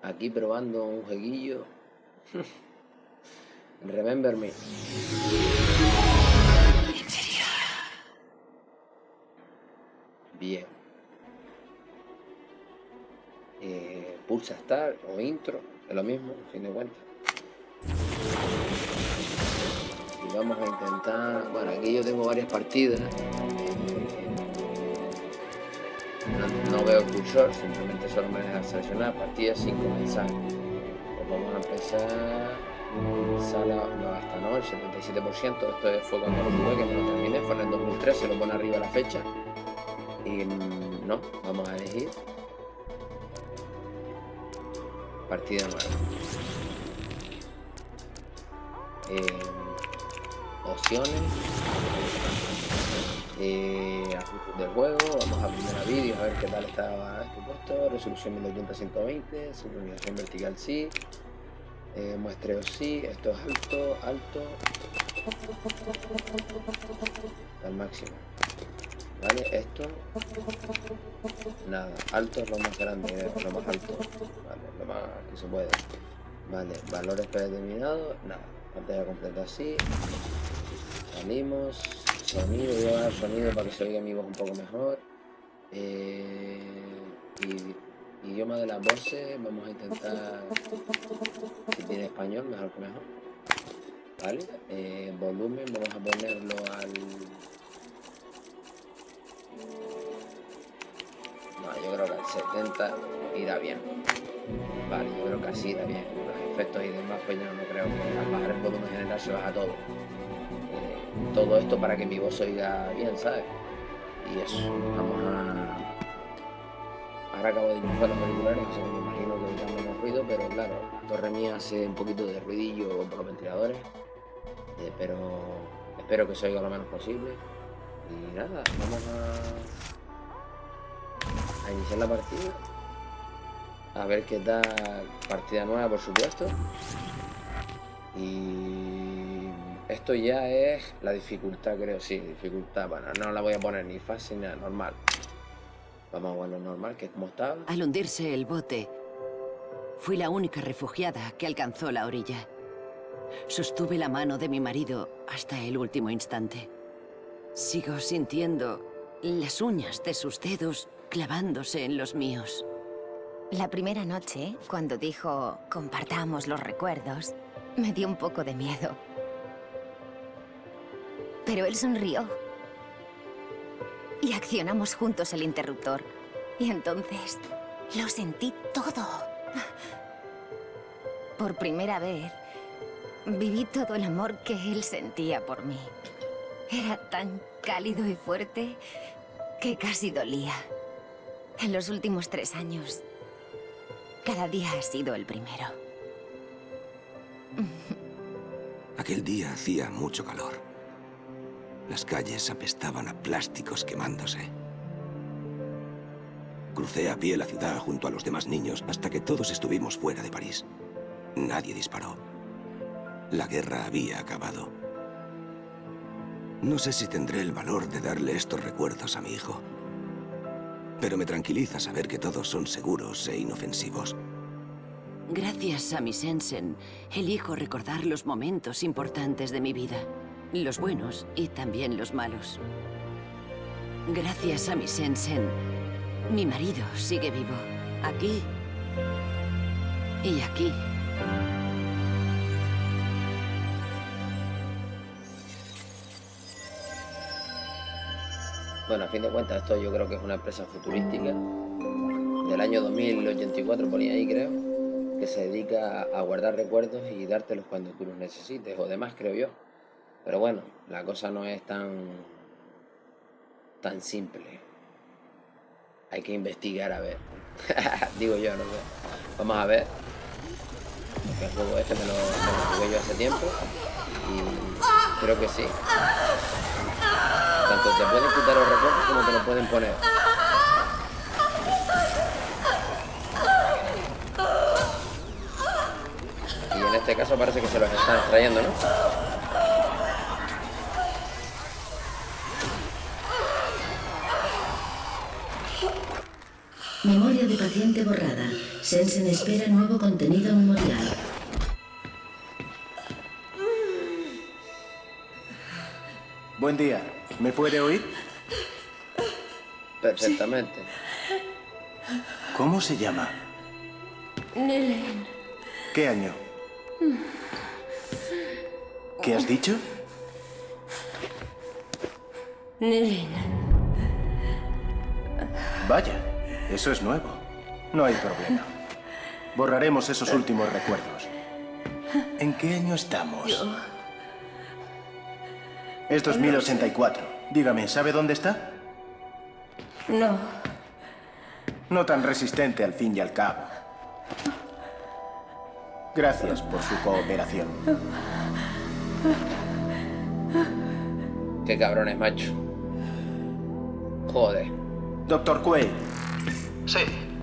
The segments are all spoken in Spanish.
Aquí probando un jueguillo. Remember Me. Bien. Pulsa Start o Intro, es lo mismo, a fin de cuentas. Y vamos a intentar... Bueno, aquí yo tengo varias partidas. No veo el cursor, simplemente solo me deja seleccionar partidas sin comenzar. Pues vamos a empezar... Sala, no, hasta no, el 77%. Esto fue cuando lo jugué, que me lo terminé, fue en el 2013, lo pone arriba la fecha. Y no, vamos a elegir partida nueva. Opciones, ajustes del juego, vamos a primera vídeo a ver qué tal estaba esto puesto. Resolución 1080-120, sincronización vertical sí, muestreo sí, esto es alto al máximo, vale, esto nada, alto es lo más grande, lo más alto, vale, lo más que se puede, vale, valores predeterminados, nada, pantalla completa así, salimos, sonido, voy a dar sonido para que se oiga mi voz un poco mejor, y idioma de las voces, vamos a intentar, si tiene español, mejor que mejor, vale, volumen, vamos a ponerlo al... No, yo creo que al 70 irá bien. Vale, yo creo que así irá bien. Los efectos y demás, pues yo no creo que al bajar el volumen general se baja todo. Todo esto para que mi voz oiga bien, ¿sabes? Y eso, vamos a... Ahora acabo de enchufar los auriculares, o sea que me imagino que oirán menos ruido, pero claro, la torre mía hace un poquito de ruidillo por los ventiladores. Pero espero que se oiga lo menos posible. Y nada, vamos a iniciar la partida, a ver qué tal. Partida nueva, por supuesto, y esto ya es la dificultad, creo, sí, dificultad, bueno, no la voy a poner ni fácil ni normal, vamos a poner normal, que es como estaba. Al hundirse el bote, fui la única refugiada que alcanzó la orilla. Sostuve la mano de mi marido hasta el último instante. Sigo sintiendo las uñas de sus dedos clavándose en los míos. La primera noche, cuando dijo compartamos los recuerdos, me dio un poco de miedo. Pero él sonrió. Y accionamos juntos el interruptor. Y entonces lo sentí todo. Por primera vez, viví todo el amor que él sentía por mí. Era tan cálido y fuerte que casi dolía. En los últimos 3 años, cada día ha sido el primero. Aquel día hacía mucho calor. Las calles apestaban a plásticos quemándose. Crucé a pie la ciudad junto a los demás niños hasta que todos estuvimos fuera de París. Nadie disparó. La guerra había acabado. No sé si tendré el valor de darle estos recuerdos a mi hijo. Pero me tranquiliza saber que todos son seguros e inofensivos. Gracias a mi Sensen, elijo recordar los momentos importantes de mi vida. Los buenos y también los malos. Gracias a mi Sensen, mi marido sigue vivo. Aquí y aquí. Bueno, a fin de cuentas, esto yo creo que es una empresa futurística del año 2084, ponía ahí, creo, que se dedica a guardar recuerdos y dártelos cuando tú los necesites, o demás, creo yo. Pero bueno, la cosa no es tan simple. Hay que investigar, a ver. Digo yo, no sé. Vamos a ver. Porque el juego este me lo jugué yo hace tiempo y creo que sí. Tanto te pueden quitar los recuerdos como te los pueden poner. Y en este caso parece que se los están extrayendo, ¿no? Memoria de paciente borrada. Sensen espera nuevo contenido memorial. Buen día. ¿Me puede oír? Perfectamente. ¿Cómo se llama? Nilin. ¿Qué año? ¿Qué has dicho? Nilin. Vaya, eso es nuevo. No hay problema. Borraremos esos últimos recuerdos. ¿En qué año estamos? Es 2084. Dígame, ¿sabe dónde está? No. No tan resistente al fin y al cabo. Gracias por su cooperación. Qué cabrones, macho. Joder. Doctor Quaid, Sí.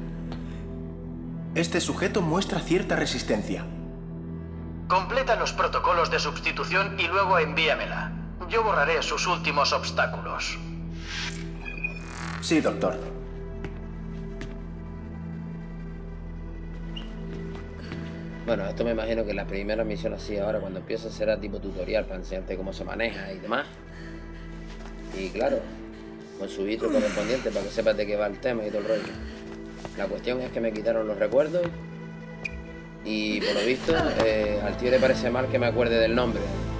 este sujeto muestra cierta resistencia. Completa los protocolos de sustitución y luego envíamela. Yo borraré sus últimos obstáculos. Sí, doctor. Bueno, esto me imagino que la primera misión así ahora cuando empieza será tipo tutorial para enseñarte cómo se maneja y demás. Y claro, con su intro correspondiente para que sepas de qué va el tema y todo el rollo. La cuestión es que me quitaron los recuerdos y por lo visto al tío le parece mal que me acuerde del nombre.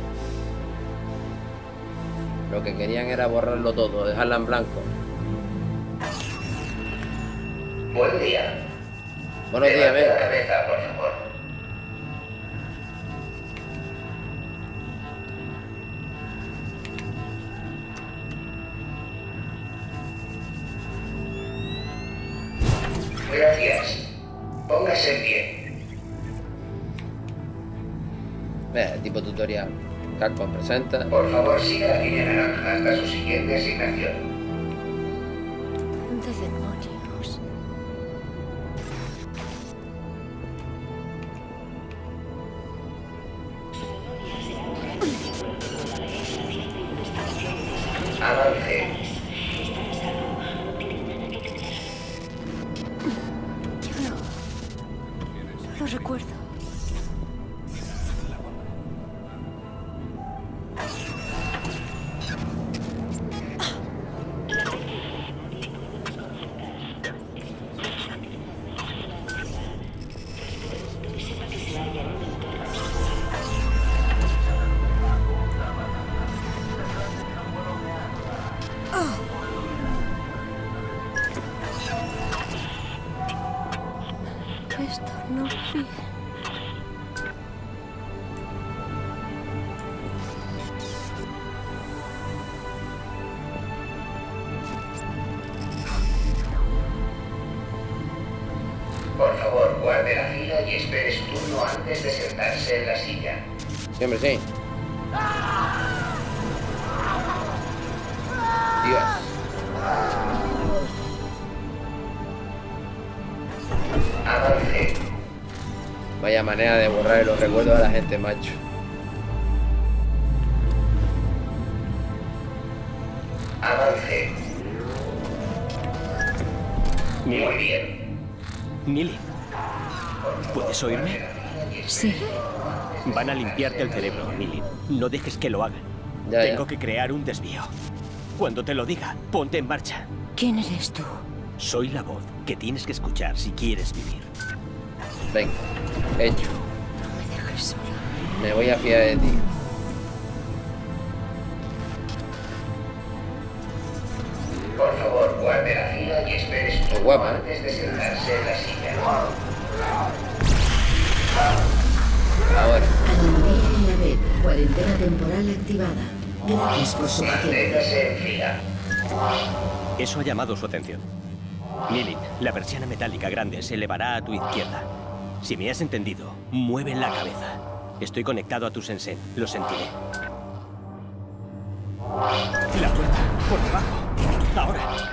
Lo que querían era borrarlo todo, dejarla en blanco. Buen día. Buenos días, Levante la venga. cabeza, por favor. Gracias. Póngase en pie. Vea, tipo tutorial. Capcom presenta. Por favor, siga la línea naranja hasta su siguiente asignación. ¿Dónde demonios? Avance. Yo no lo recuerdo. Esto no va bien. Por favor, guarde la fila y espere su turno antes de sentarse en la silla. Siempre sí. Dios. Avance. Vaya manera de borrar los recuerdos a la gente, macho. Avance. Muy Nilin, bien. Nilin, ¿puedes oírme? Sí. Van a limpiarte el cerebro, Nilin. No dejes que lo hagan. Ya, ya. Tengo que crear un desvío. Cuando te lo diga, ponte en marcha. ¿Quién eres tú? Soy la voz que tienes que escuchar si quieres vivir. Venga, hecho. No me dejes sola. Me voy a fiar de ti. Por favor, guarde la fila y espere su Qué turno guapa, ¿eh? antes de sentarse en la silla. Ahora. Anomalía en la red. Cuarentena temporal activada. Gracias por su paciencia. Manténgase en fila. Eso ha llamado su atención. Nilin, la persiana metálica grande se elevará a tu izquierda. Si me has entendido, mueve la cabeza. Estoy conectado a tu Sensen. Lo sentiré. La puerta, por debajo. Ahora.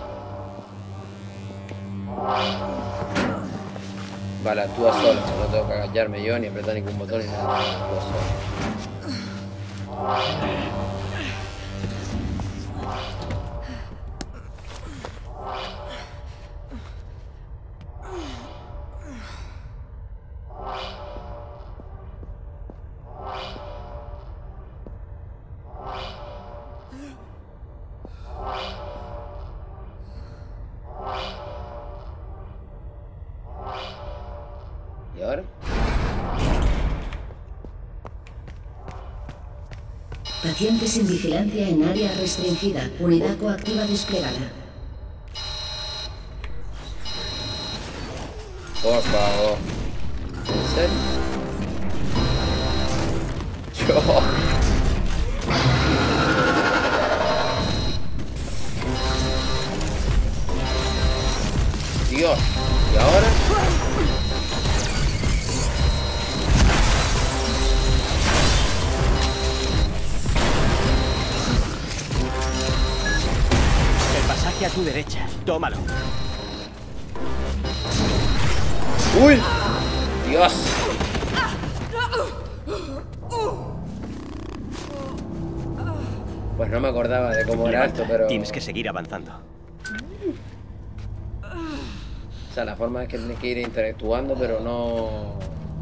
Vale, actúa sola. No tengo que agacharme yo ni apretar ningún botón ni nada. Actúa sola. Pacientes sin vigilancia en área restringida. Unidad coactiva desplegada. Por favor. ¿En serio? Yo... Dios. ¿Y ahora? El pasaje a tu derecha. Tómalo. ¡Uy! ¡Dios! Pues no me acordaba de cómo era esto, pero... Tienes que seguir avanzando. O sea, la forma es que tienes que ir interactuando, pero no...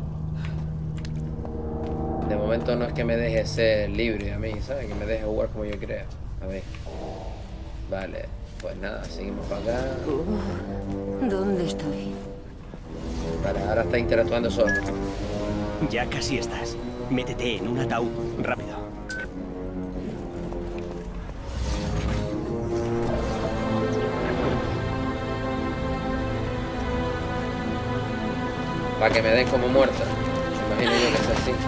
De momento no es que me deje ser libre a mí, ¿sabes? Que me deje jugar como yo crea. A ver. Vale. Pues nada, seguimos para acá. ¿Dónde estoy? Vale, ahora está interactuando solo. Ya casi estás. Métete en un ataúd. Rápido. Para que me den como muerta. Me imagino yo que es así.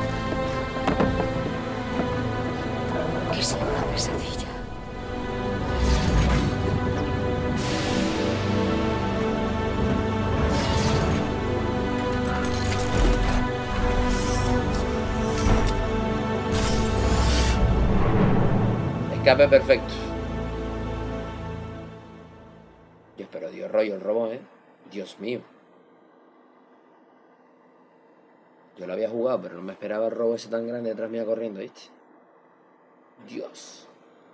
Que sea una pesadilla. Escape perfecto. Dios, pero dio rollo el robot, ¿eh? Dios mío. Yo lo había jugado, pero no me esperaba el robo ese tan grande detrás mía corriendo, ¿viste? Dios.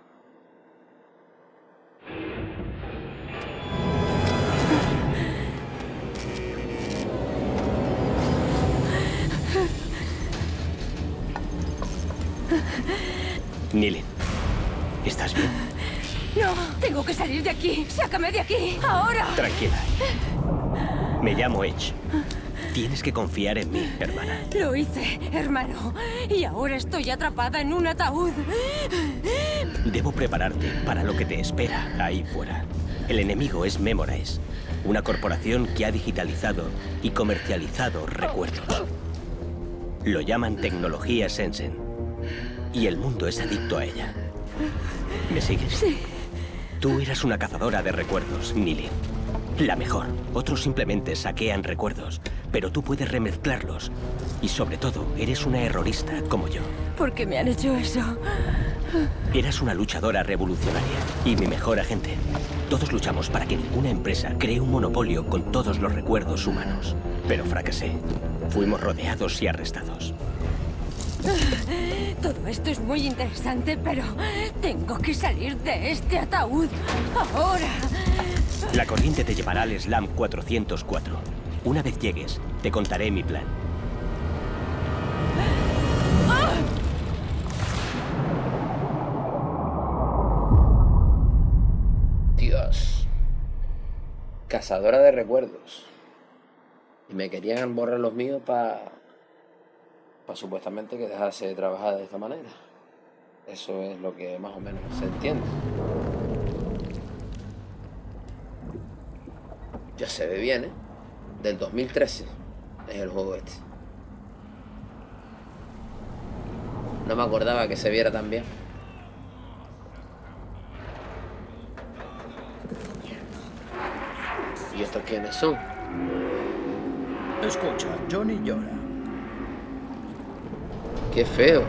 Nilin, ¿estás bien? No, tengo que salir de aquí. Sácame de aquí, ahora. Tranquila. Me llamo Edge. Tienes que confiar en mí, hermana. Lo hice, hermano. Y ahora estoy atrapada en un ataúd. Debo prepararte para lo que te espera ahí fuera. El enemigo es Memorize, una corporación que ha digitalizado y comercializado recuerdos. Lo llaman tecnología Sensen. Y el mundo es adicto a ella. ¿Me sigues? Sí. Tú eras una cazadora de recuerdos, Nilin. La mejor. Otros simplemente saquean recuerdos, pero tú puedes remezclarlos. Y sobre todo, eres una errorista como yo. ¿Por qué me han hecho eso? Eras una luchadora revolucionaria y mi mejor agente. Todos luchamos para que ninguna empresa cree un monopolio con todos los recuerdos humanos. Pero fracasé. Fuimos rodeados y arrestados. Todo esto es muy interesante, pero tengo que salir de este ataúd ahora. La corriente te llevará al Slam 404. Una vez llegues, te contaré mi plan. Dios. Cazadora de recuerdos. Y me querían borrar los míos para supuestamente que dejase de trabajar de esta manera. Eso es lo que más o menos se entiende. Ya se ve bien, ¿eh? Del 2013 es el juego este. No me acordaba que se viera tan bien. ¿Y estos quiénes son? Escucha, Johnny llora. ¡Qué feo!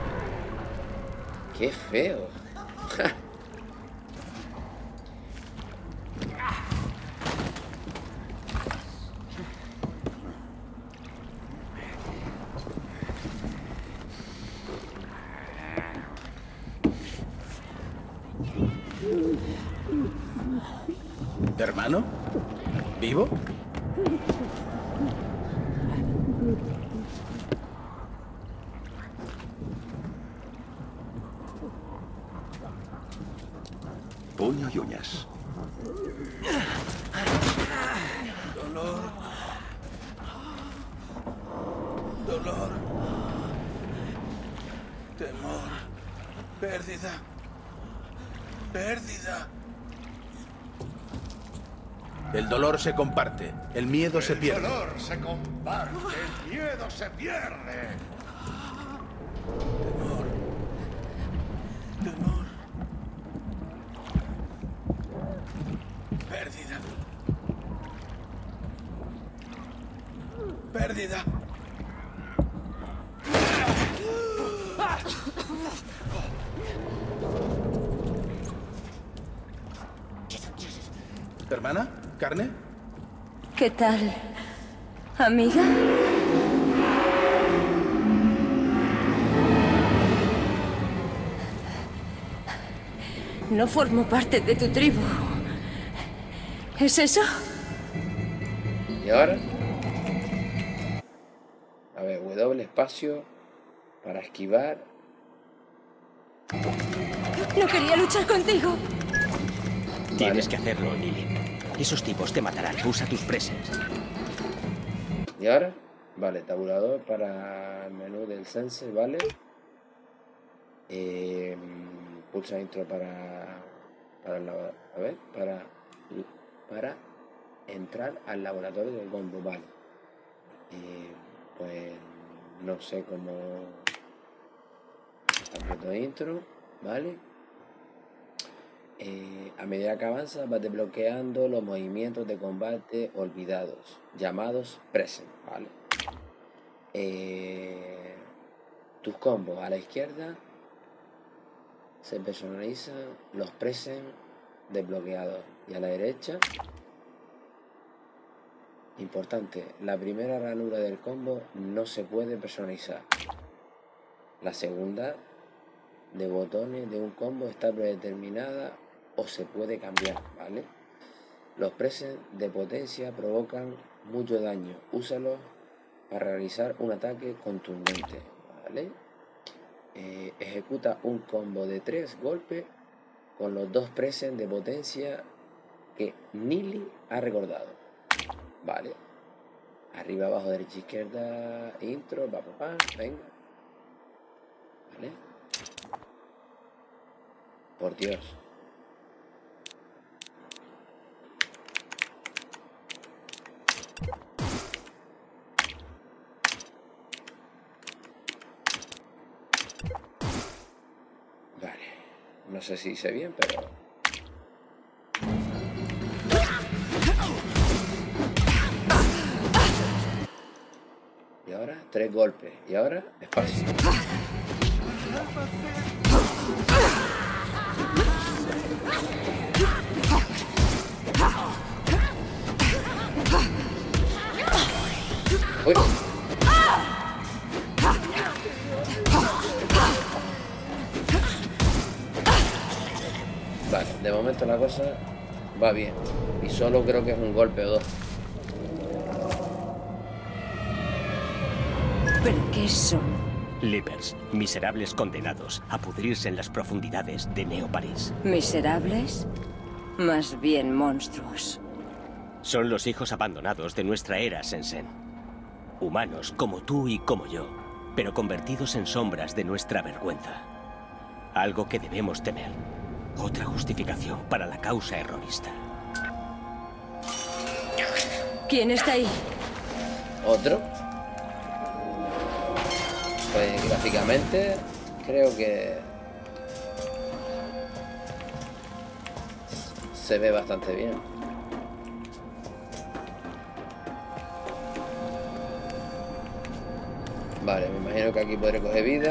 ¡Qué feo! ¿Hermano? ¿Vivo? Puño y uñas. Dolor. Dolor. Temor. Pérdida. Pérdida. El dolor se comparte, el miedo se pierde. El dolor se comparte, el miedo se pierde. Temor. Temor. Pérdida. Pérdida. ¿Hermana? ¿Carne? ¿Qué tal, amiga? No formo parte de tu tribu. ¿Es eso? ¿Y ahora? A ver, W espacio para esquivar. No quería luchar contigo. Tienes que hacerlo, Lily. Esos tipos te matarán. Usa tus presents. ¿Y ahora? Vale, tabulador para el menú del Sense, ¿vale? Pulsa intro para entrar al laboratorio del combo, vale. Pues no sé cómo. Aprieto intro, ¿vale? A medida que avanza vas desbloqueando los movimientos de combate olvidados, llamados present, ¿vale? Tus combos a la izquierda se personalizan los present desbloqueados y a la derecha, importante, la primera ranura del combo no se puede personalizar. La segunda de botones de un combo está predeterminada o se puede cambiar, ¿vale? Los presets de potencia provocan mucho daño. Úsalos para realizar un ataque contundente, ¿vale? Ejecuta un combo de 3 golpes con los 2 presets de potencia que Nili ha recordado, ¿vale? Arriba, abajo, derecha, izquierda, intro, venga, ¿vale? Por Dios. Vale. No sé si hice bien, pero... Y ahora 3 golpes. Y ahora espacio. Uy. Vale, de momento la cosa va bien. Y solo creo que es un golpe o 2. ¿Pero qué son? Leapers, miserables condenados a pudrirse en las profundidades de Neo París. ¿Miserables? Más bien monstruos. Son los hijos abandonados de nuestra era, Sensen. Humanos como tú y como yo, pero convertidos en sombras de nuestra vergüenza. Algo que debemos temer. Otra justificación para la causa errorista. ¿Quién está ahí? ¿Otro? Pues gráficamente creo que se ve bastante bien. Vale, me imagino que aquí podré coger vida.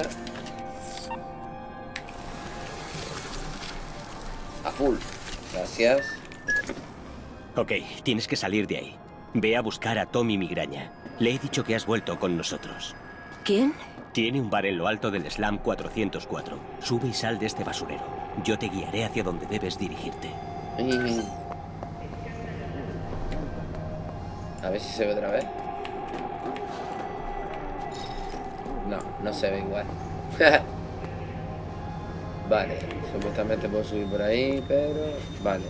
A full. Gracias. Ok, tienes que salir de ahí. Ve a buscar a Tommy Migraña. Le he dicho que has vuelto con nosotros. ¿Quién? Tiene un bar en lo alto del Slam 404. Sube y sal de este basurero. Yo te guiaré hacia donde debes dirigirte. A ver si se ve otra vez. No, no se ve igual. Vale, supuestamente puedo subir por ahí, pero... Vale.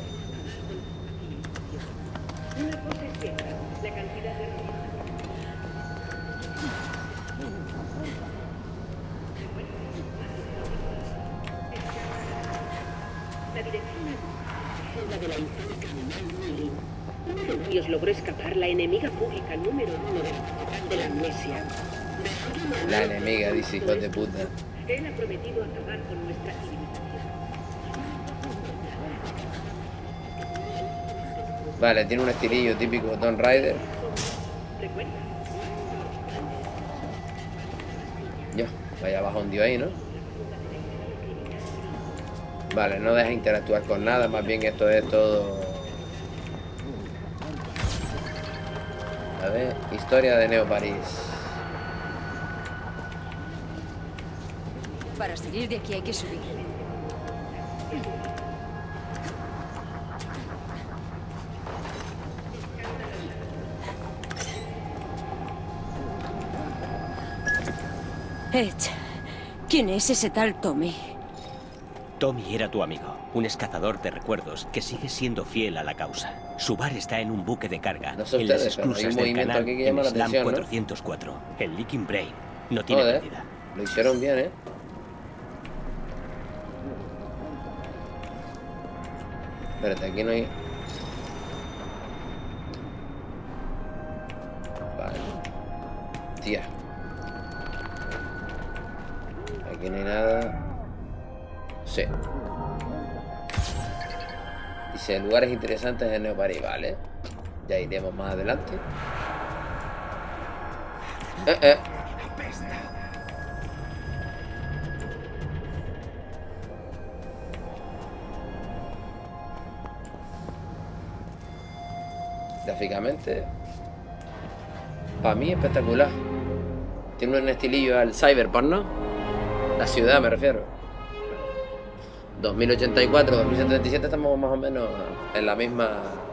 La dirección es la de la infanta Milin. Uno de ellos logró escapar, la enemiga pública número 1 de la amnesia. La enemiga, dice, hijos de puta. Él ha prometido acabar con nuestra civilización. Vale, tiene un estilillo típico Tomb Raider. Recuerda. Ya, vaya bajón dio ahí, ¿no? Vale, no deja interactuar con nada, más bien esto es todo... A ver, historia de Neo París. Para salir de aquí hay que subir. Edge, ¿quién es ese tal Tommy? Tommy era tu amigo, un escazador de recuerdos que sigue siendo fiel a la causa. Su bar está en un buque de carga, No sé en las ustedes, pero hay un esclusas del movimiento canal, aquí que en llama la Slam atención, ¿no? 404. El Leaking Brain no tiene Joder, pérdida. lo hicieron bien, ¿eh? Espérate, aquí no hay... Vale. Tía. Aquí no hay nada. Sí. Dice, lugares interesantes en Neo París, vale. Ya iremos más adelante. Gráficamente, para mí espectacular. Tiene un estilillo al Cyberpunk, ¿no? La ciudad me refiero. 2084, 2077 estamos más o menos en la misma...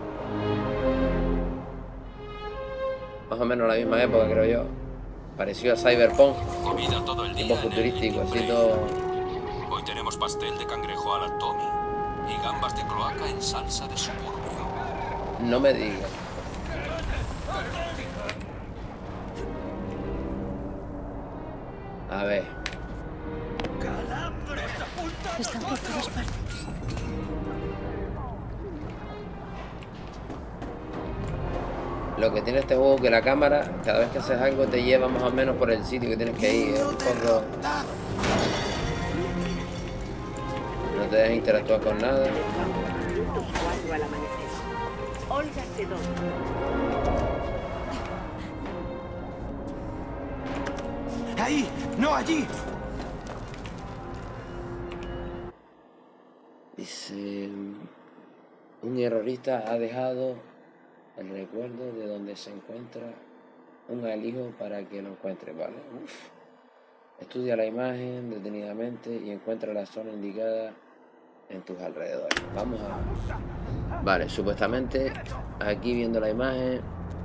Más o menos en la misma época, creo yo. Parecido a Cyberpunk. Comida todo el día Tipo en el futurístico, así Leaking todo... Brain. Hoy tenemos pastel de cangrejo a la Tommy y gambas de cloaca en salsa de suburbio. No me digas. A ver. Están por todas partes. Lo que tiene este juego es que la cámara, cada vez que haces algo, te lleva más o menos por el sitio que tienes que ir. Es un poco... No te dejas interactuar con nada. Al amanecer. Olga Sedón. ¡Ahí! ¡No allí! Dice... Un errorista ha dejado el recuerdo de donde se encuentra un alijo para que lo encuentre, ¿vale? Uf. Estudia la imagen detenidamente y encuentra la zona indicada en tus alrededores. Vamos a... Vale, supuestamente aquí viendo la imagen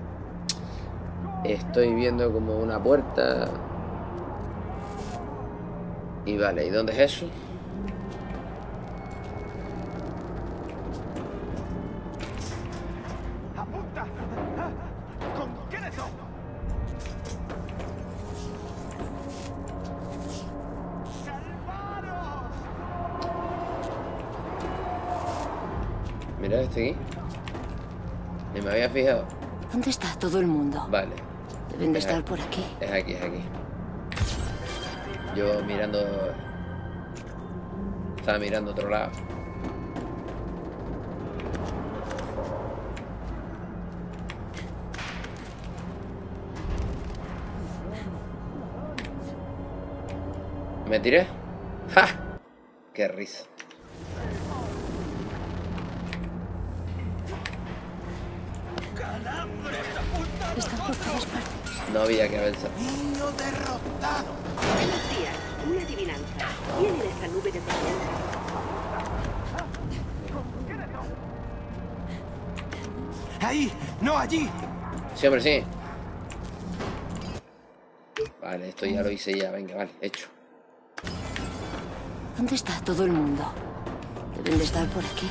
estoy viendo como una puerta. Y vale, ¿y dónde es eso? Mira este aquí. Ni me había fijado. ¿Dónde está todo el mundo? Vale. Deben de estar por aquí. Es aquí, es aquí. Yo mirando... Estaba mirando otro lado. ¿Me tiré? ¡Ja! ¡Qué risa! Están por todas partes. No había que haberse. ¡Niño derrotado! Buenos días. Una adivinanza. ¿Quién en esta nube de tormenta? ¡Ahí! ¡No allí! Sí, hombre, sí. Vale, esto ya lo hice ya. Venga, vale, hecho. ¿Dónde está todo el mundo? Deben de estar por aquí.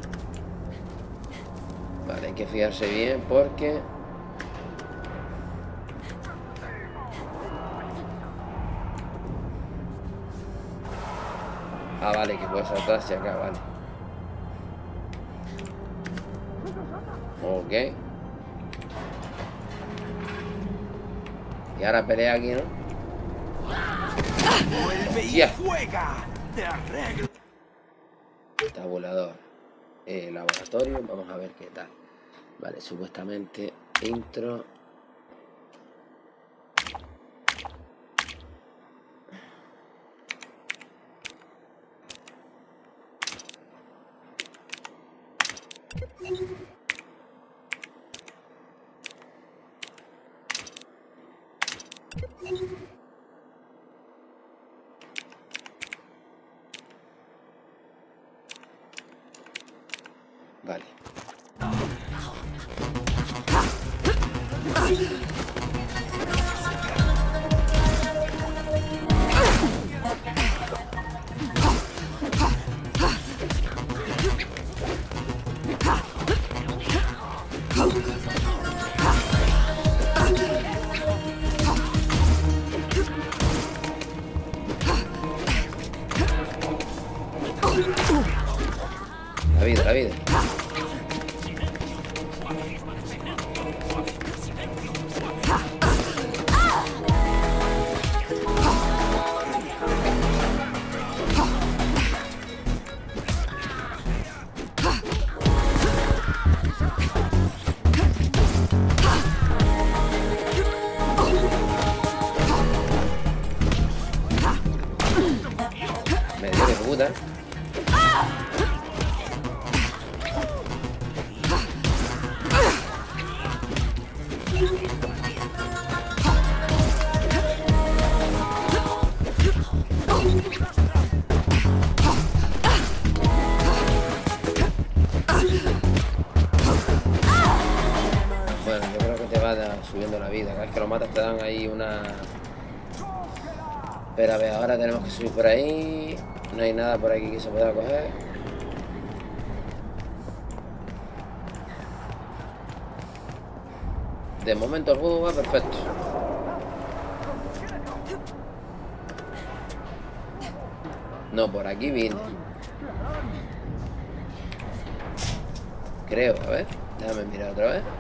Vale, hay que fijarse bien porque... Ah, vale, que puede saltar hacia acá, vale. Ok. Y ahora pelea aquí, ¿no? ¡Vuelve y ¡Hostia! juega! ¡Te arreglo! Tabulador. Laboratorio. Vamos a ver qué tal. Vale, supuestamente intro. Vale. La vida, la vida. Me dio de puta. Bueno, yo creo que te va subiendo la vida. Cada vez que lo matas te dan ahí una... Espera, a ver, ahora tenemos que subir por ahí. No hay nada por aquí que se pueda coger. De momento el juego va perfecto. No, por aquí vine. Creo, a ver. Déjame mirar otra vez.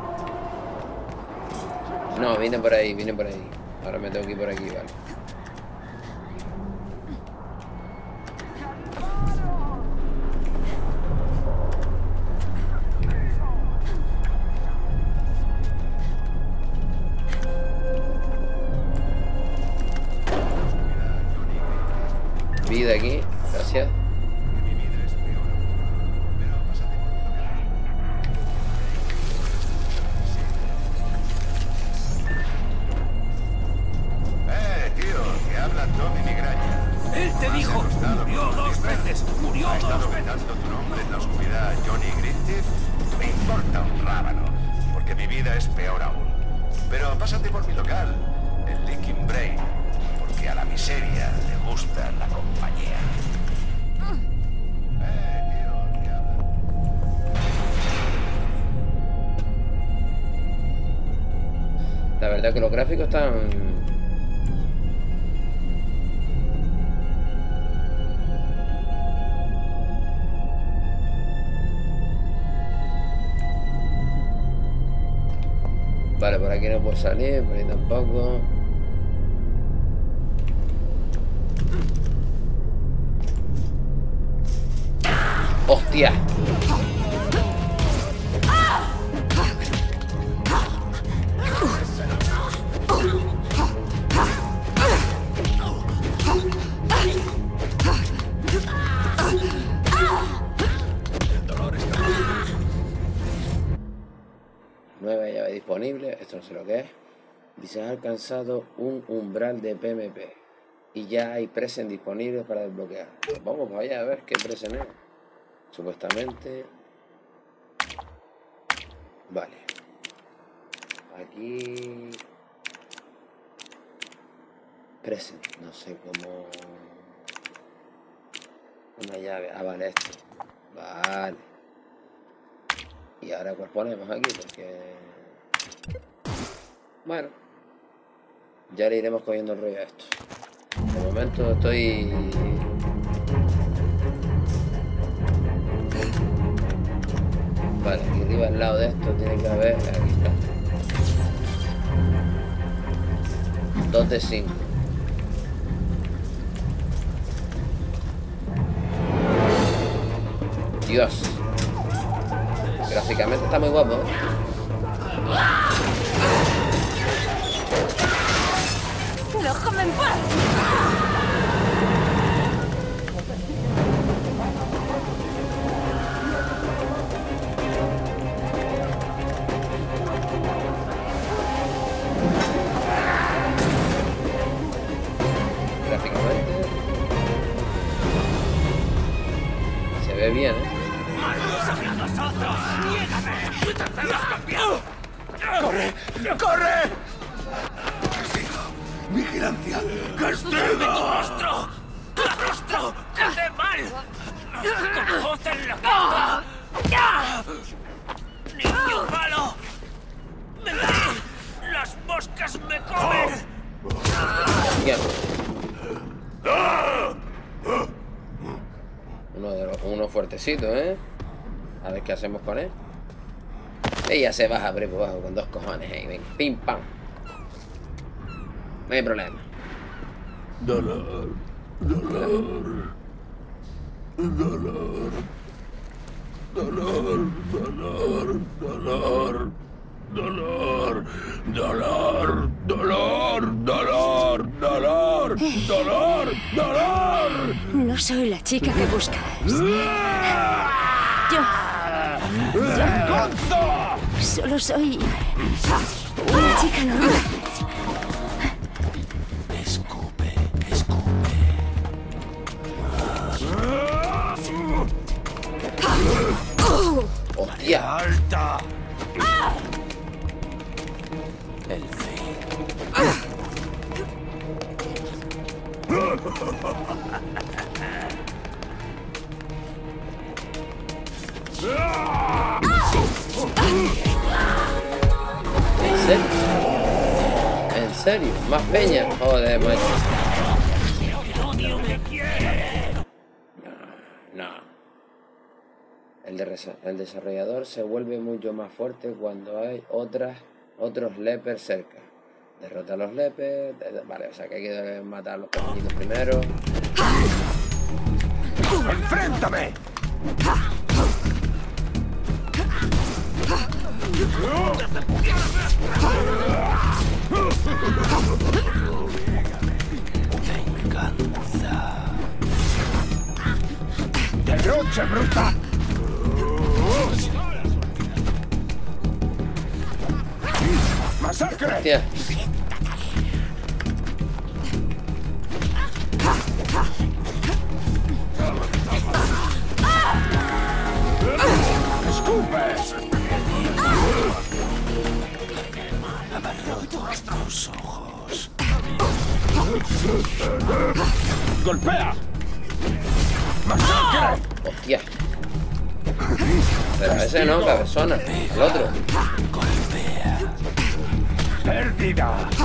No, vine por ahí, vine por ahí. Ahora me tengo que ir por aquí, vale. Vida aquí, gracias. Tío, que habla Tommy Migraña. Él te dijo, murió dos veces, murió ¿Ha estado dos veces. gritando tu nombre en la oscuridad, Johnny Griffith? Me importa un rábano, porque mi vida es peor aún. Pero pásate por mi local, el Licking Brain, porque a la miseria le gusta la compañía. Tío, que habla. La verdad que los gráficos están... Vale, por aquí no puedo salir, por ahí tampoco. ¡Hostia! Nueva llave disponible, esto no sé lo que es. Dice, has alcanzado un umbral de PMP y ya hay present disponible para desbloquear. Pues vamos para allá a ver qué present es. Supuestamente. Vale. Aquí. Present, no sé cómo. Una llave. Ah, vale, esto. Vale. Y ahora pues ponemos aquí porque... Bueno. Ya le iremos cogiendo el rollo a esto. De momento estoy Vale, aquí arriba al lado de esto tiene que haber... Aquí está. 2 de 5. Dios. Gráficamente está muy guapo. ¡Déjame en paz! Gráficamente se ve bien, ¿eh? ¡Corre! ¡Corre! ¡Castigo! ¡Vigilancia! ¡Castigo! ¡Tu rostro! ¡Tu rostro! ¡Hace mal! ¡Con voz en la cara! ¡Niño malo! ¡Me da! ¡Las moscas me comen! Bien. Uno fuertecito, ¿eh? A ver qué hacemos con él. Ella se baja por ahí por abajo con 2 cojones ahí, venga, pim pam. No hay problema. Dolor, dolor, dolor, dolor, dolor, dolor, dolor, dolor, dolor, dolor, dolor, dolor, dolor. No soy la chica que buscas. Yo solo soy una chica normal. Escupe, escupe. ¡Hostia! ¡Alta! El fin. ¿En serio? ¿En serio? ¿Más peña? Joder, macho. No. El desarrollador se vuelve mucho más fuerte cuando hay otros lepers cerca. Derrota a los lepers. Vale, o sea que hay que matar a los pequeñitos primero. ¡Enfréntame! Venganza. ¡Derroche, bruta! ¡Masacre! Hostia. ¡Escupe! Abarroto tus ojos. ¡Golpea! ¡Masacre! Hostia. Pero ese no, cabezona. El otro. Golpea. Pérdida.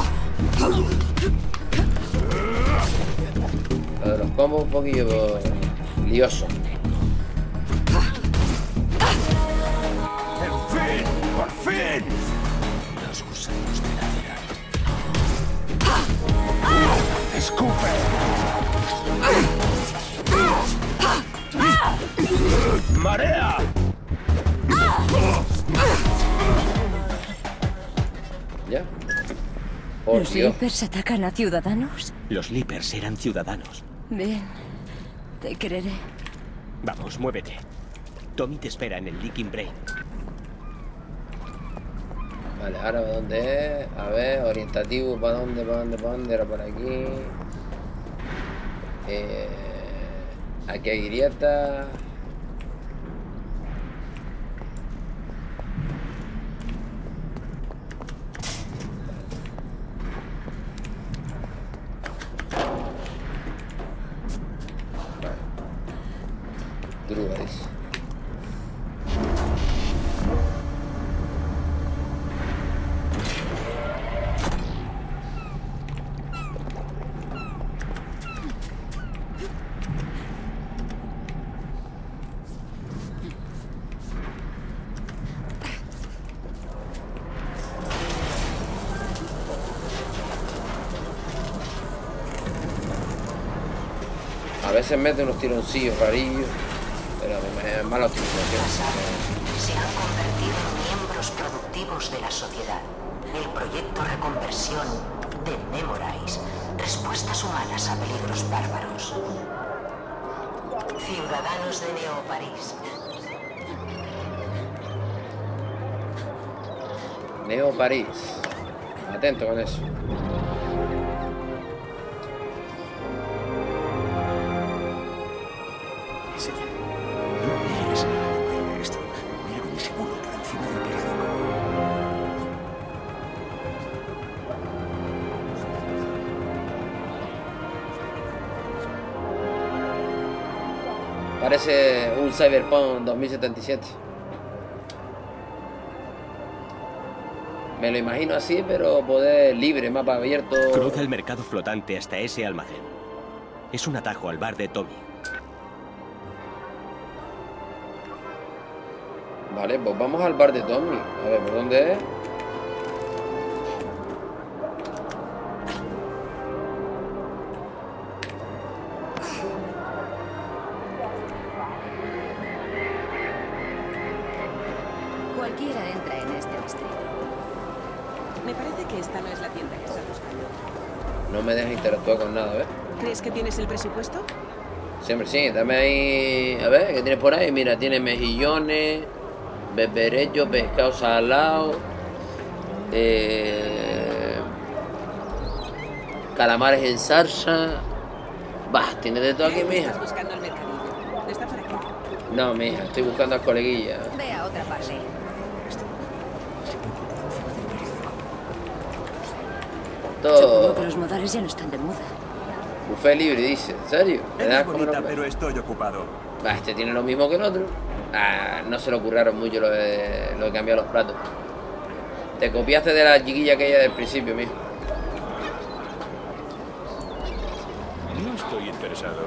Lo de los combos un poquillo lioso. ¡Por fin! Los gusanos de la verano. ¡Escupe! ¡Marea! ¿Ya? Por ¿Los Dios. Leapers atacan a ciudadanos? Los Leapers eran ciudadanos. Bien, te creeré. Vamos, muévete. Tommy te espera en el Leaking Brain. Vale, ahora ¿dónde es? A ver, orientativo, ¿para dónde? Era por aquí. Aquí hay grieta. Druids. veces mete unos tironcillos rarillos, pero es mala optimización. Se han convertido en miembros productivos de la sociedad. El proyecto Reconversión de Memorise. Respuestas humanas a peligros bárbaros. Ciudadanos de Neo París. Neo París. Atento con eso. Parece un Cyberpunk 2077. Me lo imagino así, pero poder libre, mapa abierto. Cruza el mercado flotante hasta ese almacén. Es un atajo al bar de Tommy. Vale, pues vamos al bar de Tommy. A ver, ¿por dónde es? Cualquiera entra en este distrito. Me parece que esta no es la tienda que estás buscando. No me deja interactuar con nada, ¿ves? ¿Crees que tienes el presupuesto? Siempre sí, dame ahí. A ver, ¿qué tienes por ahí? Mira, tiene mejillones, beberello, pescado salado, calamares en salsa. Bah, tiene de todo aquí, mija. ¿Estás buscando el mercadillo? ¿Está por aquí? No, mija, estoy buscando a coleguilla. Ve a otra parte. Supongo que los modales ya no están de moda. Buffet libre, dice. ¿En serio? ¿Me das comer bonita, pero estoy ocupado. Bah, este tiene lo mismo que el otro. Ah, no se le ocurrieron mucho lo de cambiar los platos. Te copiaste de la chiquilla aquella del principio, mijo. No estoy interesado.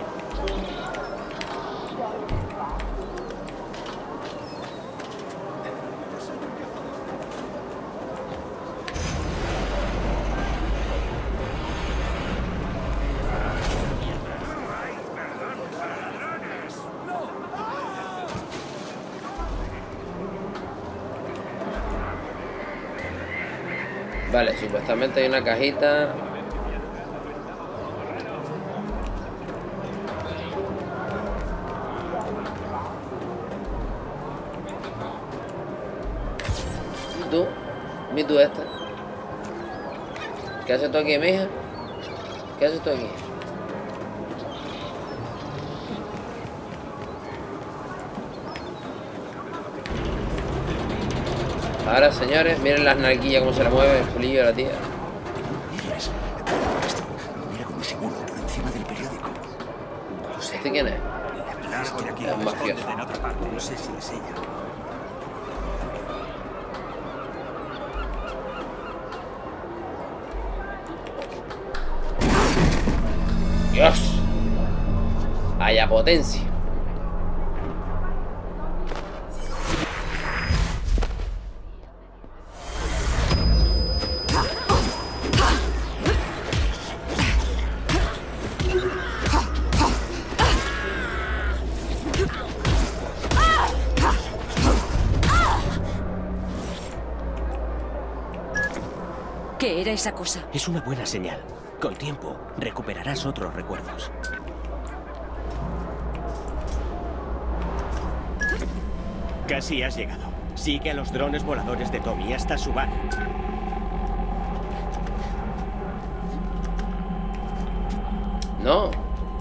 Vale, supuestamente hay una cajita. ¿Y tú esta? ¿Qué haces tú aquí, mija? ¿Qué haces tú aquí? Ahora, señores, miren las nalguillas cómo se la mueve el culillo de la tía. Mira cómo simula por encima del periódico. ¿Este quién es? Es un mafioso. No sé si es ella. ¡Dios! ¡Haya potencia! ¿Qué era esa cosa? Es una buena señal. Con tiempo, recuperarás otros recuerdos. Casi has llegado. Sigue a los drones voladores de Tommy hasta su bar. No.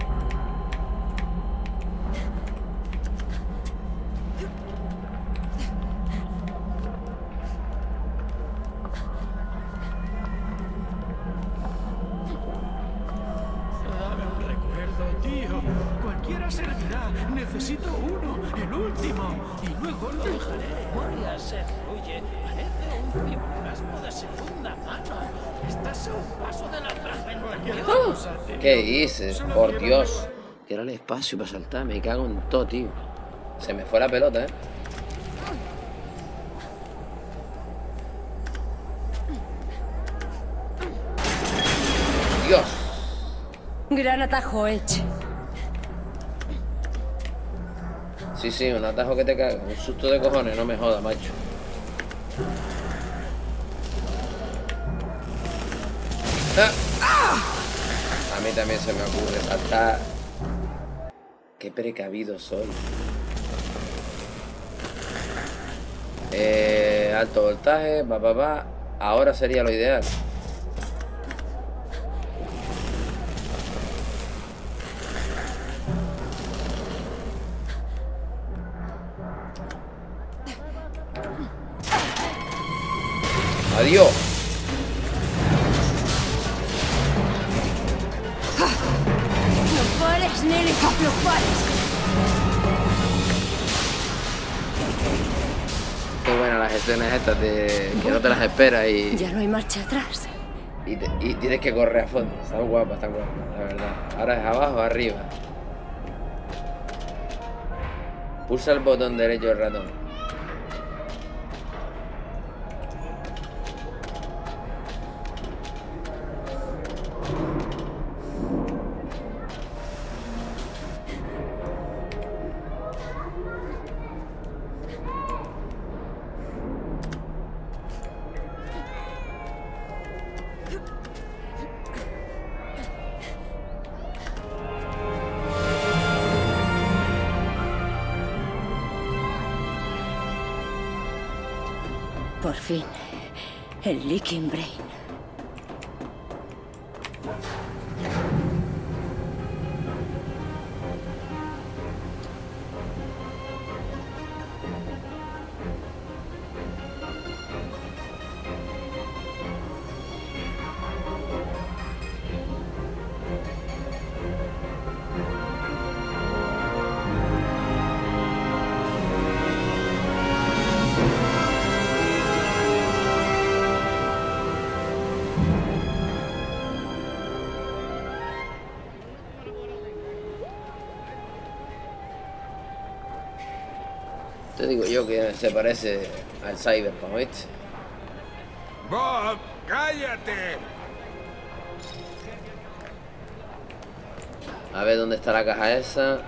Tío, cualquiera servirá. Necesito uno, el último. Y luego lo dejaré. Memoria se fluye. Parece un cibernasmo de segunda mano. Estás a un paso de la fragmentación. ¿Qué dices? Por Dios. Quiero el espacio para saltar. Me cago en todo, tío. Se me fue la pelota, ¿eh? Dios. Gran atajo, Edge. Sí, sí, un atajo que te caga. Un susto de cojones, no me jodas, macho. A mí también se me ocurre saltar. Qué precavido soy. Alto voltaje, va. Ahora sería lo ideal. Adiós. No pares, Nelly, no pares. Qué buenas las escenas estas de que no te las esperas y... Ya no hay marcha atrás. Y tienes que correr a fondo. Están guapas, la verdad. Ahora es abajo o arriba. Pulsa el botón derecho del ratón. Por fin, el Leaking Brain. Te digo yo que se parece al Cyberpunk, ¿viste? ¡Bob, cállate! A ver dónde está la caja esa.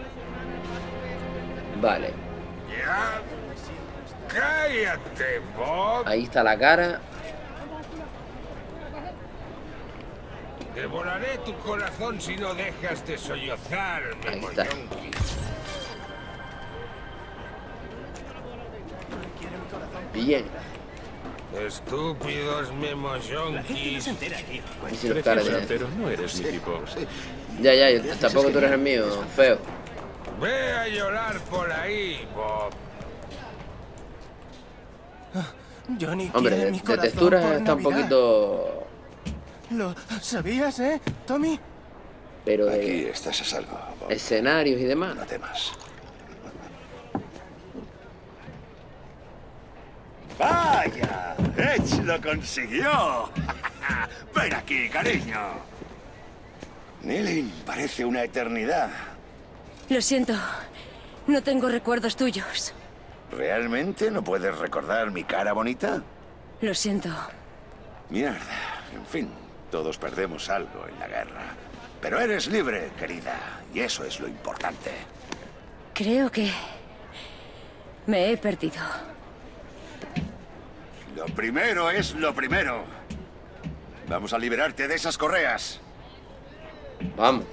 Vale. ¡Ya! ¡Cállate, Bob! Ahí está la cara. Devoraré tu corazón si no dejas de sollozar, Ahí está. Bien. Estúpidos memoyonkis. Pero no eres mi tipo. Ya, tampoco tú eres el mío, feo. Ve a llorar por ahí, Bob. Johnny, hombre, quiere de mi corazón textura por está un Navidad. poquito... ¿Lo sabías, Tommy? Pero Aquí estás a salvo, Bob. Escenarios y demás. No temas. ¡Vaya! ¡Edge lo consiguió! ¡Ven aquí, cariño! Nilin, parece una eternidad. Lo siento, no tengo recuerdos tuyos. ¿Realmente no puedes recordar mi cara bonita? Lo siento. Mierda. En fin, todos perdemos algo en la guerra. Pero eres libre, querida. Y eso es lo importante. Creo que me he perdido. Lo primero es lo primero. Vamos a liberarte de esas correas. Vamos.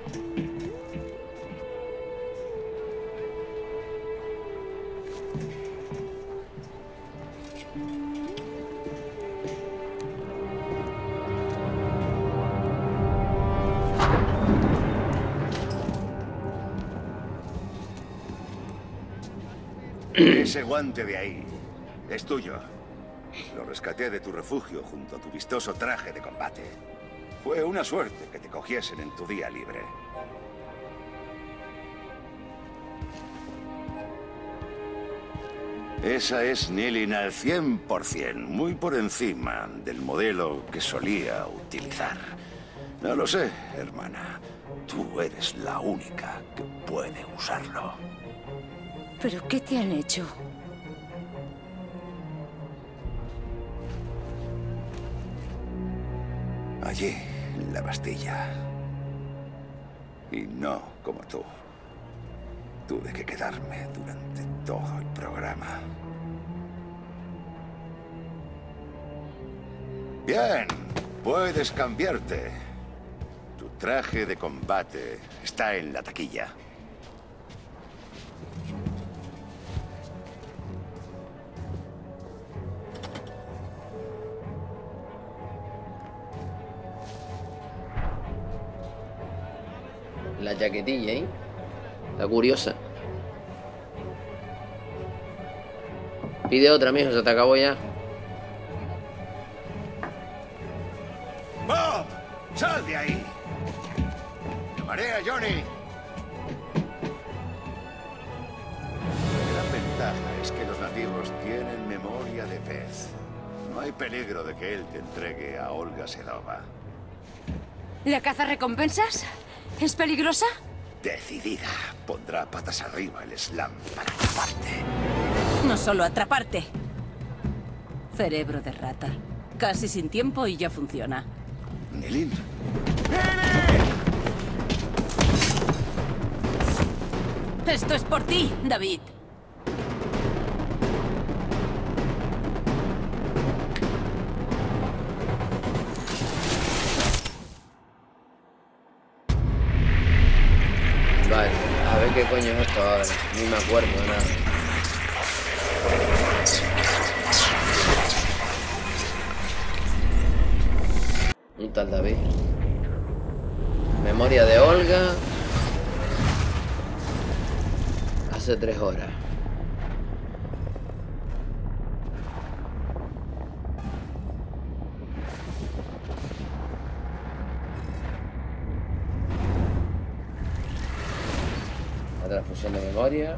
Ese guante de ahí es tuyo. Lo rescaté de tu refugio junto a tu vistoso traje de combate. Fue una suerte que te cogiesen en tu día libre. Esa es Nilin al 100%, muy por encima del modelo que solía utilizar. No lo sé, hermana. Tú eres la única que puede usarlo. ¿Pero qué te han hecho? Allí, en la Bastilla. Y no como tú. Tuve que quedarme durante todo el programa. Bien, puedes cambiarte. Tu traje de combate está en la taquilla. La jaquetilla, ¿eh? Está curiosa. Pide otra, mijo, se te acabó ya. ¡Bob! ¡Sal de ahí! ¡Llamaré a Johnny! La gran ventaja es que los nativos tienen memoria de pez. No hay peligro de que él te entregue a Olga Sedova. ¿La caza recompensas? ¿Es peligrosa? Decidida. Pondrá patas arriba el slam para atraparte. No solo atraparte. Cerebro de rata. Casi sin tiempo y ya funciona. Nilin. Esto es por ti, David. Vale, a ver qué coño es esto ahora. Ni me acuerdo de nada. Un tal David. Memoria de Olga. Hace 3 horas. La transfusión de memoria.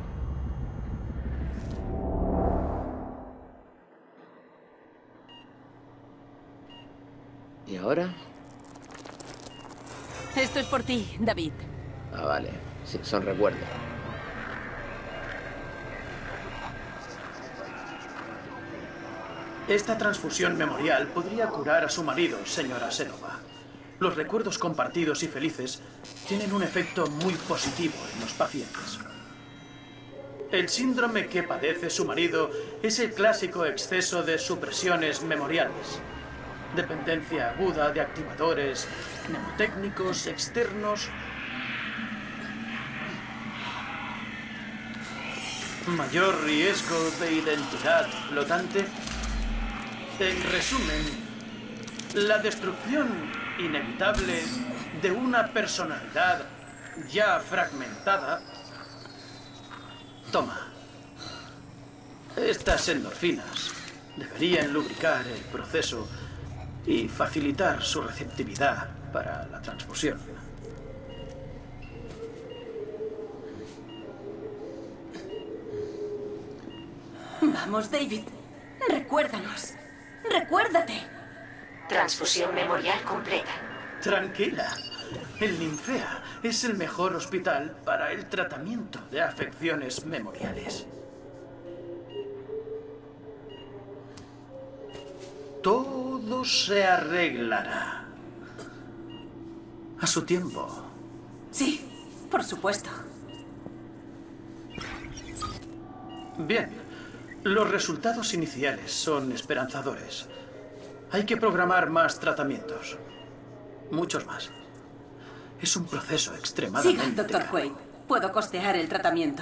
¿Y ahora? Esto es por ti, David. Ah, vale. Sí, son recuerdos. Esta transfusión memorial podría curar a su marido, señora Sedova. Los recuerdos compartidos y felices tienen un efecto muy positivo en los pacientes. El síndrome que padece su marido es el clásico exceso de supresiones memoriales. Dependencia aguda de activadores mnemotécnicos externos. Mayor riesgo de identidad flotante. En resumen, la destrucción inevitable de una personalidad ya fragmentada. Toma. Estas endorfinas deberían lubricar el proceso y facilitar su receptividad para la transfusión. Vamos, David. Recuérdanos. ¡Recuérdate! Transfusión memorial completa. Tranquila. El Ninfea es el mejor hospital para el tratamiento de afecciones memoriales. Todo se arreglará. A su tiempo. Sí, por supuesto. Bien. Los resultados iniciales son esperanzadores. Hay que programar más tratamientos. Muchos más. Es un proceso extremadamente... Siga, Dr. Quaid. Puedo costear el tratamiento.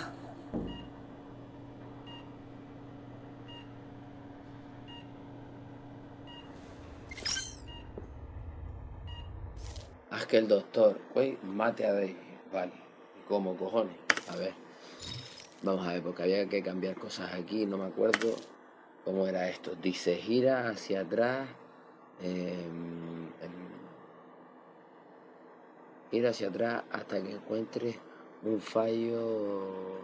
Haz que el doctor Quaid mate a David. Vale. ¿Cómo cojones? A ver. Vamos a ver, porque había que cambiar cosas aquí. No me acuerdo cómo era esto. Dice, gira hacia atrás. Gira hacia atrás hasta que encuentres un fallo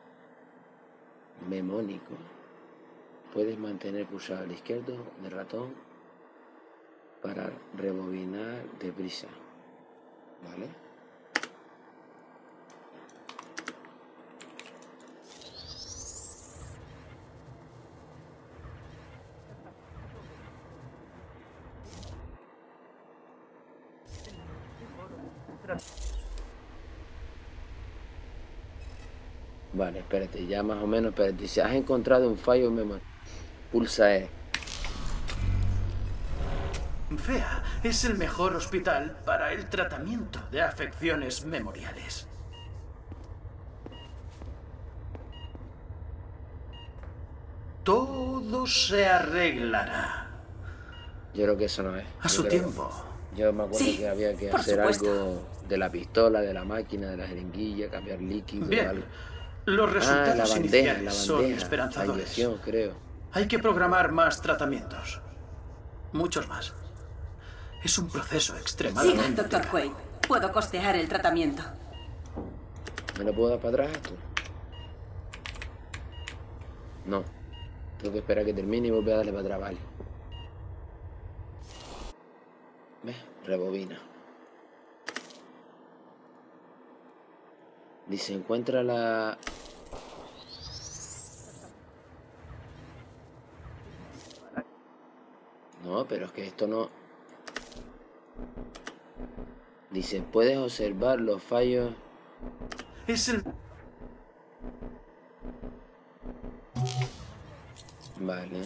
memónico. Puedes mantener pulsado al izquierdo del ratón para rebobinar deprisa. ¿Vale? Vale, espérate, ya más o menos, espérate. Si has encontrado un fallo en memoria, pulsa E. FEA es el mejor hospital para el tratamiento de afecciones memoriales. Todo se arreglará. Yo creo que eso no es. A su tiempo. Yo me acuerdo Sí, que había que por hacer supuesto. algo de la pistola, de la máquina, de la jeringuilla, cambiar líquido, Bien. algo. Los resultados la iniciales son bandeja, la esperanzadores. inyección, creo. Hay que programar más tratamientos. Muchos más. Es un proceso Siga, extremadamente... Dr. Quaid. Puedo costear el tratamiento. ¿Me lo puedo dar para atrás esto? No. Tengo que esperar a que termine y volver a darle para atrás, vale. ¿Ves? Rebobina. Dice, encuentra la... No, pero es que esto no... Dice, puedes observar los fallos... Es el... Vale.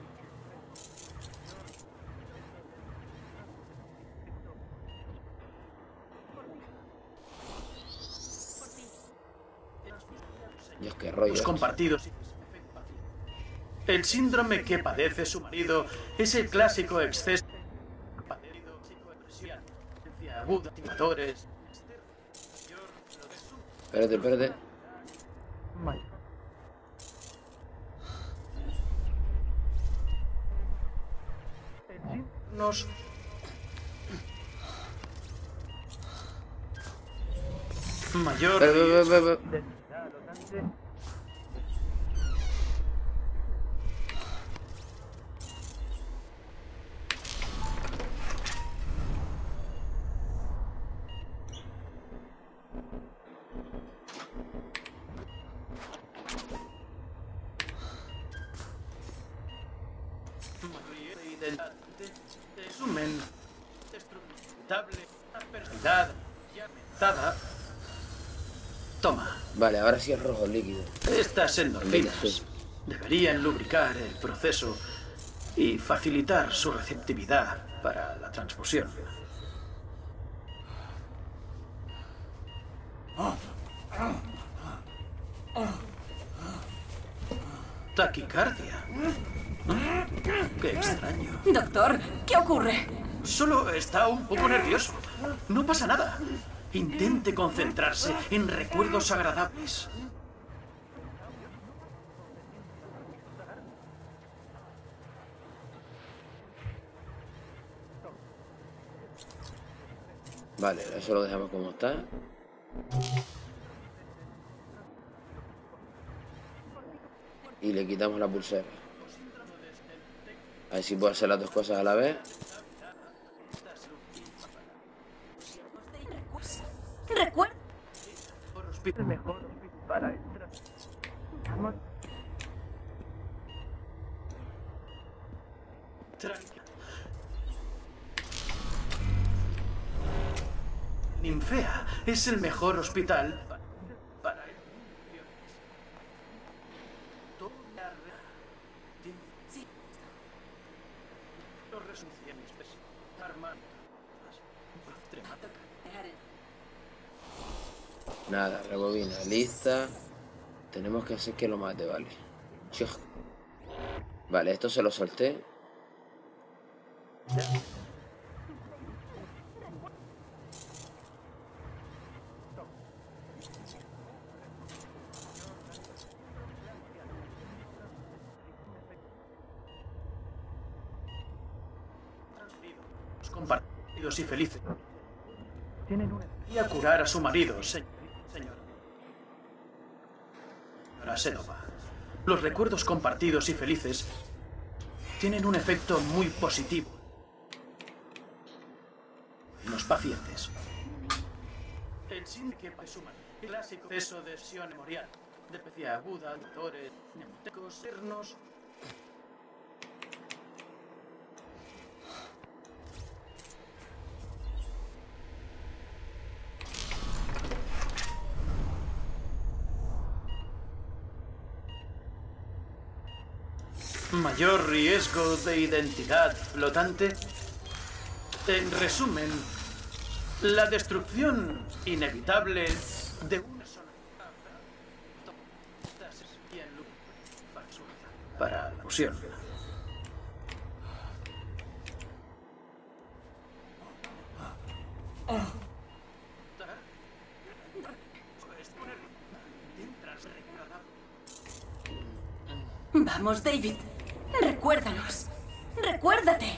Dios, qué rollo. Los compartidos. El síndrome que padece su marido es el clásico exceso aguda, activadores. Espérate, espérate. Nos... Mayor... Espérate. Resumen, destructible, personalidad, aumentada. Toma. Vale, ahora sí es rojo el líquido. Estas endorfinas deberían lubricar el proceso y facilitar su receptividad para la transfusión. Taquicardia. Qué extraño. Doctor, ¿qué ocurre? Solo está un poco nervioso. No pasa nada. Intente concentrarse en recuerdos agradables. Vale, eso lo dejamos como está. Y le quitamos la pulsera. A ver si puedo hacer las dos cosas a la vez. Recuerda. El mejor para Ninfea es el mejor hospital para los resoluciones armando Nada, rebobina, lista. Tenemos que hacer que lo mate, vale. Choj. Vale, esto se lo solté. Los compartidos y felices tienen una energía a curar a su marido, señora Senova. Los recuerdos compartidos y felices tienen un efecto muy positivo en los pacientes. El síndrome de su marido, el clásico proceso de lesión memorial, depresia aguda, dolores, neumáticos, hernos. Mayor riesgo de identidad flotante. En resumen, la destrucción inevitable de una sola para la fusión. Vamos, David. Recuérdanos. Recuérdate.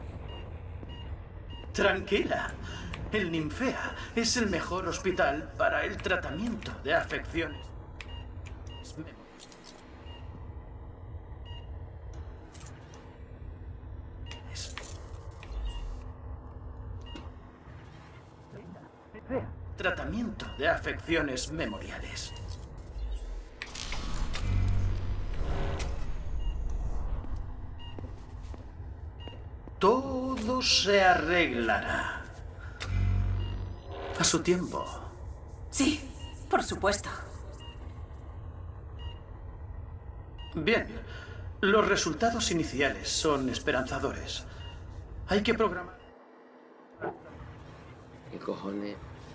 Tranquila. El Ninfea es el mejor hospital para el tratamiento de afecciones. Tratamiento de afecciones memoriales. Todo se arreglará. A su tiempo. Sí, por supuesto. Bien. Los resultados iniciales son esperanzadores. Hay que programar. ¿Qué cojones?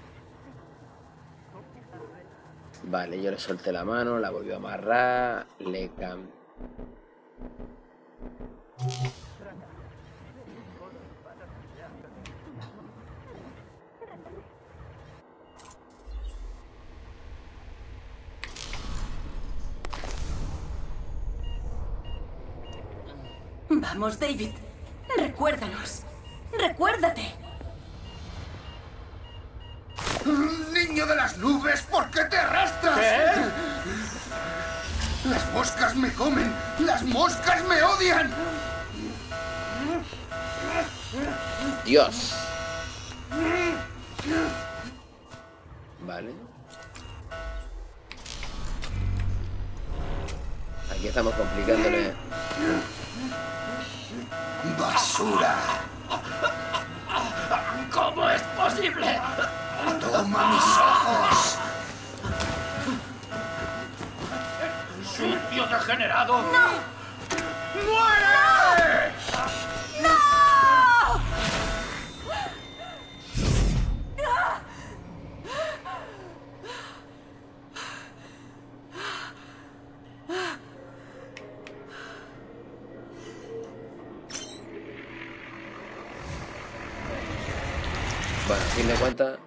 Vale, yo le solté la mano, la volvió a amarrar, le cambié. Vamos, David. Recuérdanos. Recuérdate. ¡Niño de las nubes! ¿Por qué te arrastras? ¿Qué? ¡Las moscas me comen! ¡Las moscas me odian! Dios. Vale. Aquí estamos complicándole. ¡Basura! ¿Cómo es posible? ¡Toma mis ojos! ¡Sucio degenerado! ¡No! ¡Muere! ¡No! Bueno, a fin de cuentas,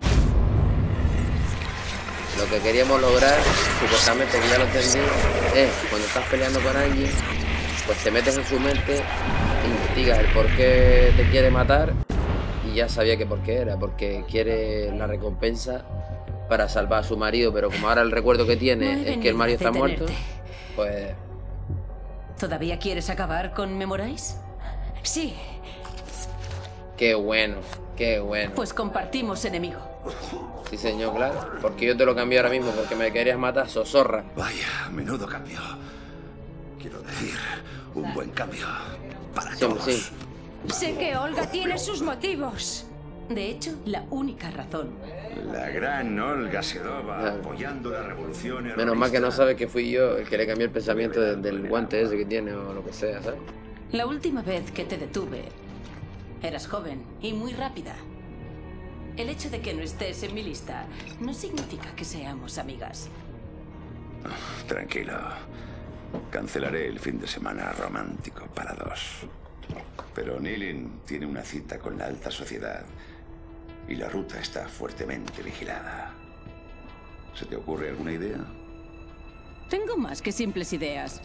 lo que queríamos lograr, supuestamente, que ya lo entendí, es cuando estás peleando con alguien, pues te metes en su mente, investigas el por qué te quiere matar, y ya sabía que por qué era, porque quiere la recompensa para salvar a su marido, pero como ahora el recuerdo que tiene es que el marido está muerto, pues... ¿Todavía quieres acabar con Memorais? Sí. Qué bueno, qué bueno. Pues compartimos enemigo. Sí, señor, claro. Porque yo te lo cambié ahora mismo porque me querías matar, zozorra. Vaya, menudo cambio. Quiero decir, un buen cambio para Siempre, todos. sí. Sé que Olga tiene sus motivos. De hecho, la única razón. La gran Olga Sedova apoyando la revolución heroísta. Menos mal que no sabe que fui yo el que le cambió el pensamiento del guante ese que tiene o lo que sea, ¿sabes? La última vez que te detuve, eras joven y muy rápida. El hecho de que no estés en mi lista no significa que seamos amigas. Tranquilo. Cancelaré el fin de semana romántico para dos. Pero Nilin tiene una cita con la alta sociedad y la ruta está fuertemente vigilada. ¿Se te ocurre alguna idea? Tengo más que simples ideas.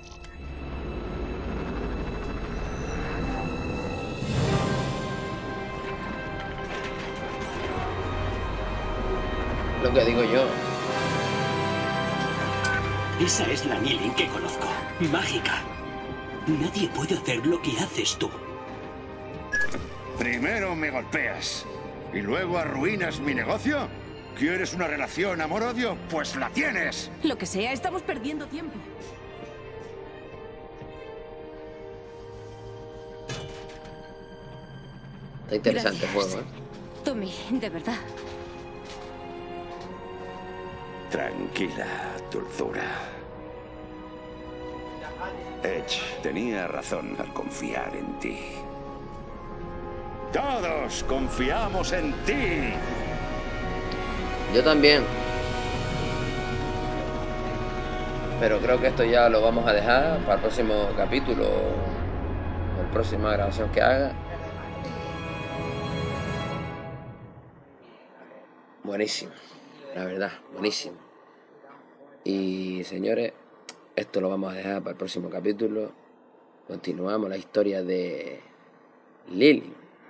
Lo que digo yo. Esa es la Nilin que conozco. Mágica. Nadie puede hacer lo que haces tú. Primero me golpeas y luego arruinas mi negocio. ¿Quieres una relación amor-odio? Pues la tienes. Lo que sea, estamos perdiendo tiempo. Está interesante el juego, ¿eh? Tommy, de verdad. Tranquila, dulzura. Edge tenía razón al confiar en ti. Todos confiamos en ti. Yo también. Pero creo que esto ya lo vamos a dejar para el próximo capítulo, la próxima grabación que haga. Buenísimo, la verdad, buenísimo. Y señores, esto lo vamos a dejar para el próximo capítulo. Continuamos la historia de Lily.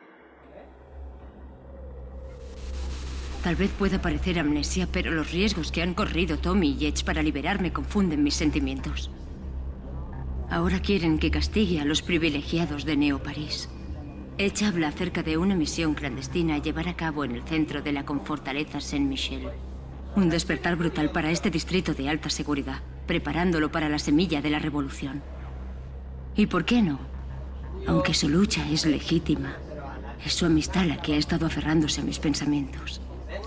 Tal vez pueda parecer amnesia, pero los riesgos que han corrido Tommy y Edge para liberarme confunden mis sentimientos. Ahora quieren que castigue a los privilegiados de Neo París. Edge habla acerca de una misión clandestina a llevar a cabo en el centro de la confortaleza Saint-Michel. Un despertar brutal para este distrito de alta seguridad, preparándolo para la semilla de la revolución. ¿Y por qué no? Aunque su lucha es legítima, es su amistad la que ha estado aferrándose a mis pensamientos.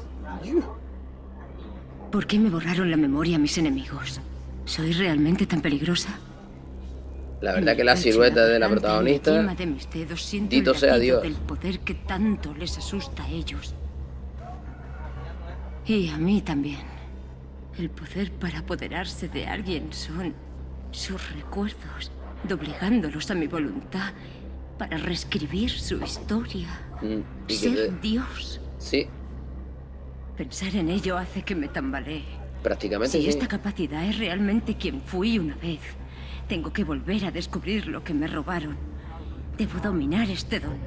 ¿Por qué me borraron la memoria a mis enemigos? ¿Soy realmente tan peligrosa? La verdad que la silueta de la protagonista, dito sea Dios. Del poder que tanto les asusta a ellos. Y a mí también. El poder para apoderarse de alguien son sus recuerdos, doblegándolos a mi voluntad para reescribir su historia. Ser Dios. Sí. Pensar en ello hace que me tambalee. Prácticamente Si sí. esta capacidad es realmente quien fui una vez, tengo que volver a descubrir lo que me robaron. Debo dominar este don.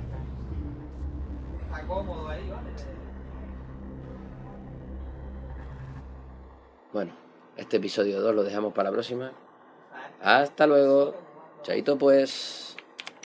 Bueno, este episodio 2 lo dejamos para la próxima. Hasta luego. Chaito pues.